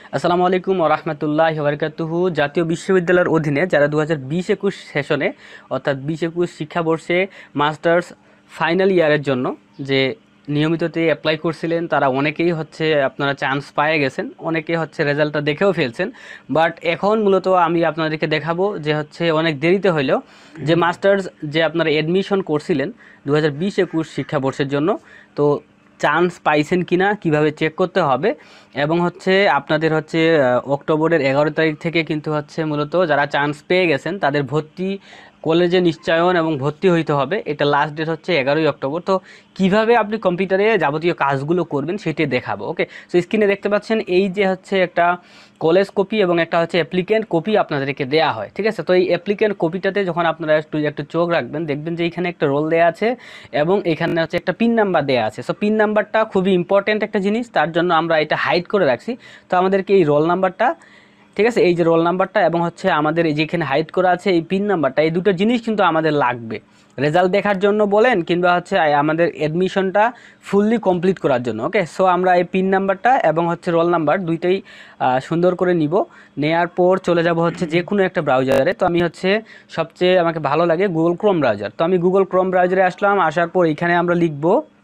আসসালামু আলাইকুম ওয়া রাহমাতুল্লাহি ওয়া বারাকাতুহু। জাতীয় বিশ্ববিদ্যালয়ের অধীনে যারা 2020-21 সেশনে অর্থাৎ 20-21 শিক্ষাবর্ষে মাস্টার্স ফাইনাল ইয়ারের জন্য যে নিয়মিততে অ্যাপ্লাই করছিলেন তারা অনেকেই আপনারা চান্স পেয়ে গেছেন, অনেকেই রেজাল্টটা দেখেও ফেলছেন। বাট এখন মূলত আমি আপনাদেরকে দেখাবো যে অনেক দেরিতে হইলেও যে মাস্টার্স যে আপনারা অ্যাডমিশন করছিলেন 2020-21 শিক্ষাবর্ষের জন্য, তো চান্স পাইছেন কিনা কিভাবে চেক করতে হবে, এবং আপনাদের অক্টোবরের 11 তারিখ থেকে কিন্তু মূলত যারা চান্স পেয়ে গেছেন তাদের ভর্তি কলেজে নিশ্চয়ন এবং ভর্তি হইতে হবে। এটা লাস্ট ডেট 11ই অক্টোবর। তো কিভাবে আপনি কম্পিউটারে যাবতীয় কাজগুলো করবেন সেটাই দেখাবো। ওকে, সো স্ক্রিনে দেখতে পাচ্ছেন এই যে একটা কলেজ কপি এবং একটা অ্যাপ্লিকেন্ট কপি আপনাদেরকে দেয়া হয়, ঠিক আছে। তো এই অ্যাপ্লিকেন্ট কপিটাতে যখন আপনারা একটু চোখ রাখবেন, দেখবেন যে এখানে একটা রোল দেয়া আছে এবং এখানে একটা পিন নাম্বার দেয়া আছে। সো পিন নাম্বারটা খুবই ইম্পর্টেন্ট একটা জিনিস, তার জন্য আমরা এটা হাইড করে রাখছি। তো আমাদেরকে এই রোল নাম্বারটা, ঠিক আছে, এই যে রোল নাম্বারটা এবং আমাদের এই যেখানে হাইড করা আছে এই পিন নাম্বারটা, এই দুটো জিনিস কিন্তু আমাদের লাগবে রেজাল্ট দেখার জন্য বলেন, কিংবা আমাদের অ্যাডমিশনটা ফুললি কমপ্লিট করার জন্য। ওকে, সো আমরা এই পিন নাম্বারটা এবং রোল নাম্বার দুইটাই সুন্দর করে নিব। নেয়ার পর চলে যাব যে কোনো একটা ব্রাউজারে। তো আমি সবচেয়ে আমাকে ভালো লাগে গুগল ক্রোম ব্রাউজার। তো আমি গুগল ক্রোম ব্রাউজারে আসলাম। আসার পর এখানে আমরা লিখব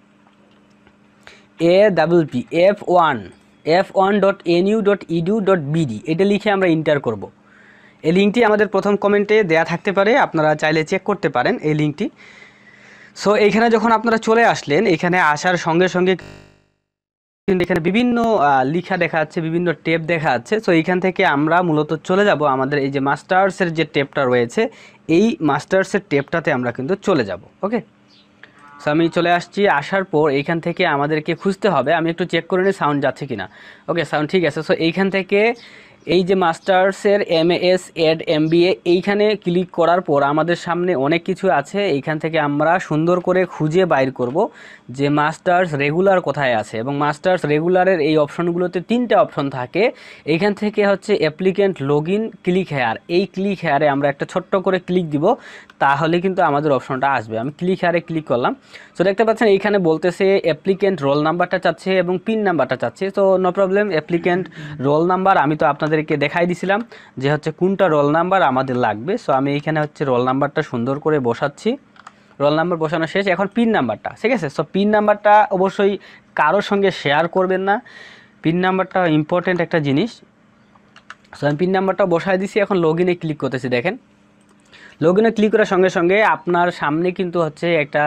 f1.nu.edu.bd, এটা লিখে আমরা ইন্টার করব। এই লিঙ্কটি আমাদের প্রথম কমেন্টে দেয়া থাকতে পারে, আপনারা চাইলে চেক করতে পারেন এই লিঙ্কটি। সো এইখানে যখন আপনারা চলে আসলেন, এখানে আসার সঙ্গে সঙ্গে কিন্তু এখানে বিভিন্ন লেখা দেখা যাচ্ছে, বিভিন্ন ট্যাব দেখা যাচ্ছে। সো এইখান থেকে আমরা মূলত চলে যাব আমাদের এই যে মাস্টার্সের যে ট্যাবটা রয়েছে, এই মাস্টার্সের ট্যাবটাতে আমরা কিন্তু চলে যাব। ওকে, সো আমি চলে আসছি। আসার পর এইখান থেকে আমাদেরকে খুঁজতে হবে, আমি একটু চেক করে নিই সাউন্ড যাচ্ছে কিনা। ওকে, সাউন্ড ঠিক আছে। সো এইখান থেকে এই যে মাস্টার্সের MS এড MBA, এইখানে ক্লিক করার পর আমাদের সামনে অনেক কিছু আছে। এইখান থেকে আমরা সুন্দর করে খুঁজে বাইর করব যে মাস্টার্স রেগুলার কোথায় আছে, এবং মাস্টার্স রেগুলারের এই অপশনগুলোতে 3টে অপশন থাকে। এইখান থেকে অ্যাপ্লিকেন্ট লগইন ক্লিক হেয়ার, এই ক্লিক হেয়ারে আমরা একটা ছোট্ট করে ক্লিক দিব, তাহলে কিন্তু আমাদের অপশনটা আসবে। আমি ক্লিক হেয়ারে ক্লিক করলাম। সো দেখতে পাচ্ছেন এইখানে বলতেছে অ্যাপ্লিকেন্ট রোল নাম্বারটা চাচ্ছে এবং পিন নাম্বারটা চাচ্ছে। তো no problem, applicant roll number আমি তো আপনাদেরকে দেখাই দিছিলাম যে কোনটা রোল নাম্বার আমাদের লাগবে। সো আমি এইখানে রোল নাম্বারটা সুন্দর করে বসাচ্ছি। রোল নাম্বার বসানো শেষ, এখন পিন নাম্বারটা, ঠিক আছে। সো পিন নাম্বারটা অবশ্যই কারোর সঙ্গে শেয়ার করবেন না, পিন নাম্বারটা ইম্পর্টেন্ট একটা জিনিস। সো আমি পিন নাম্বারটা বসাই দিছি, এখন লগইনে ক্লিক করতেছি। দেখেন লগইনে ক্লিক করার সঙ্গে সঙ্গে আপনার সামনে কিন্তু একটা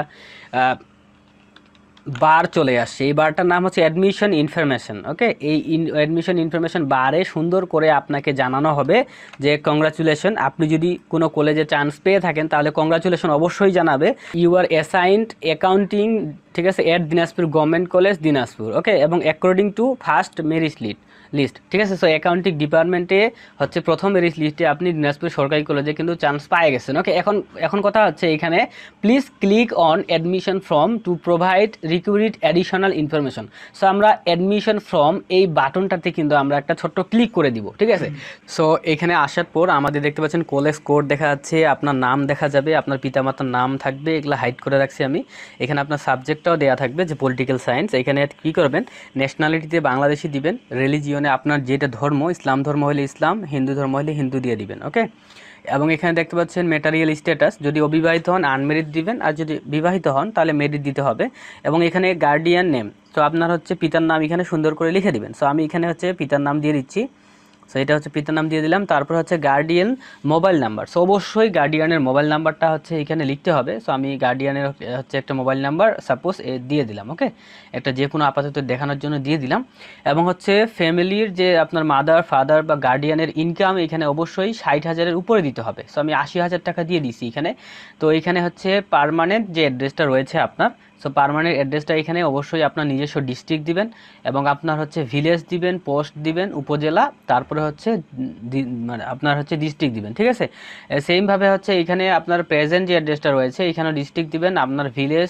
বার চলে আসছে। এই বারটার নাম অ্যাডমিশন ইনফরমেশন। ওকে, এই অ্যাডমিশন ইনফরমেশন বারে সুন্দর করে আপনাকে জানানো হবে যে কংগ্রাচুলেশন, আপনি যদি কোনো কলেজে চান্স পেয়ে থাকেন তাহলে কংগ্রাচুলেশন অবশ্যই জানাবে। ইউ আর অ্যাসাইন্ড অ্যাকাউন্টিং, ঠিক আছে, at Dinajpur government college Dinajpur. Okay, এবং according to first merit list, ঠিক আছে। সো অ্যাকাউন্টিং ডিপার্টমেন্টে প্রথম মেরিট লিস্টে আপনি দিনাজপুর সরকারি কলেজে কিন্তু চান্স পেয়ে গেছেন। ওকে, এখন কথা এখানে please click on admission form to provide required additional information. So আমরা অ্যাডমিশন ফর্ম এই বাটনটাতে কিন্তু আমরা একটা ছোট্ট ক্লিক করে দিব, ঠিক আছে। সো এখানে আসার পর আমাদের দেখতে পাচ্ছেন কলেজ কোড দেখা যাচ্ছে, আপনার নাম দেখা যাবে, আপনার পিতামাতার নাম থাকবে, এগুলো হাইড করে রাখছি আমি। এখানে আপনার সাবজেক্টটাও দেওয়া থাকবে যে পলিটিক্যাল সায়েন্স। এখানে কী করবেন, ন্যাশনালিটিতে বাংলাদেশি দিবেন, রিলিজিয়নে আপনার যেটা ধর্ম, ইসলাম ধর্ম হলে ইসলাম, হিন্দু ধর্ম হলে হিন্দু দিয়ে দিবেন। ওকে, এবং এখানে দেখতে পাচ্ছেন ম্যাটেরিয়াল স্ট্যাটাস, যদি অবিবাহিত হন আনমেরিড দিবেন, আর যদি বিবাহিত হন তাহলে মেরিট দিতে হবে। এবং এখানে গার্ডিয়ান নেম, তো আপনার পিতার নাম এখানে সুন্দর করে লিখে দিবেন। সো আমি এখানে পিতার নাম দিয়ে দিচ্ছি। সো এটা পিতার নাম দিয়ে দিলাম। তারপর গার্ডিয়ান মোবাইল নাম্বার, সো অবশ্যই গার্ডিয়ানের মোবাইল নাম্বারটা এখানে লিখতে হবে। সো আমি গার্ডিয়ানের একটা মোবাইল নাম্বার সাপোজ দিয়ে দিলাম। ওকে, একটা যে কোনো আপাতত দেখানোর জন্য দিয়ে দিলাম। এবং ফ্যামিলির যে আপনার মাদার ফাদার বা গার্ডিয়ানের ইনকাম এখানে অবশ্যই 60,000-এর উপরে দিতে হবে। সো আমি 80,000 টাকা দিয়ে দিছি এখানে। তো এখানে পার্মানেন্ট যে অ্যাড্রেসটা রয়েছে আপনার, সো পার্মানেন্ট অ্যাড্রেসটা এখানে অবশ্যই আপনার নিজস্ব ডিস্ট্রিক্ট দিবেন, এবং আপনার ভিলেজ দিবেন, পোস্ট দিবেন, উপজেলা, তারপরে মানে আপনার ডিস্ট্রিক্ট দিবেন, ঠিক আছে। সেমভাবে এখানে আপনার প্রেজেন্ট যে অ্যাড্রেসটা রয়েছে এখানেও ডিস্ট্রিক্ট দিবেন, আপনার ভিলেজ,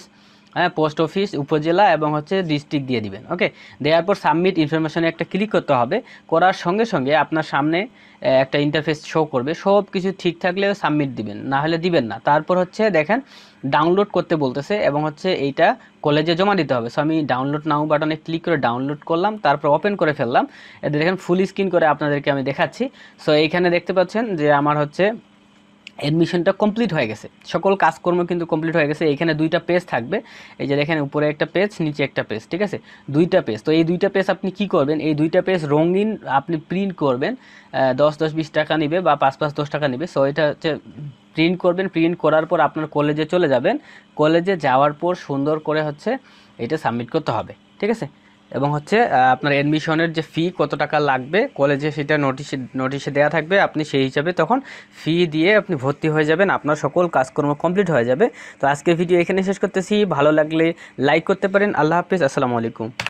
হ্যাঁ, পোস্ট অফিস, উপজেলা এবং হচ্ছে ডিস্ট্রিক্ট দিয়ে দিবেন। ওকে, দেওয়ার পর সাবমিট ইনফরমেশনে একটা ক্লিক করতে হবে। করার সঙ্গে সঙ্গে আপনার সামনে একটা ইন্টারফেস শো করবে, সব কিছু ঠিক থাকলে সাবমিট দিবেন, না হলে দিবেন না। তারপর হচ্ছে দেখেন ডাউনলোড করতে বলতেছে এবং হচ্ছে এইটা কলেজে জমা দিতে হবে। সো আমি ডাউনলোড নাও বাটনে ক্লিক করে ডাউনলোড করলাম, তারপর ওপেন করে ফেললাম। এতে দেখেন ফুল স্ক্রিন করে আপনাদেরকে আমি দেখাচ্ছি। সো এইখানে দেখতে পাচ্ছেন যে আমার হচ্ছে অ্যাডমিশনটা কমপ্লিট হয়ে গেছে, সকল কাজকর্ম কিন্তু কমপ্লিট হয়ে গেছে। এখানে দুইটা পেজ থাকবে, এই যে দেখেন উপরে একটা পেজ, নিচে একটা পেজ, ঠিক আছে, দুইটা পেজ। তো এই দুইটা পেজ আপনি কি করবেন, এই দুইটা পেজ রঙিন আপনি প্রিন্ট করবেন। 10-10-20 টাকা নিবে বা 5-5-10 টাকা নিবে। সো এটা হচ্ছে প্রিন্ট করবেন, প্রিন্ট করার পর আপনার কলেজে চলে যাবেন। কলেজে যাওয়ার পর সুন্দর করে হচ্ছে এটা সাবমিট করতে হবে, ঠিক আছে। এবং হচ্ছে আপনার অ্যাডমিশনের যে ফি কত টাকা লাগবে কলেজে সেটা নোটিশে দেওয়া থাকবে, আপনি সেই হিসাবে তখন ফি দিয়ে আপনি ভর্তি হয়ে যাবেন, আপনার সকল কাজকর্ম কমপ্লিট হয়ে যাবে। তো আজকের ভিডিও এখানে শেষ করতেছি, ভালো লাগলে লাইক করতে পারেন। আল্লাহ হাফিজ, আসসালামু আলাইকুম।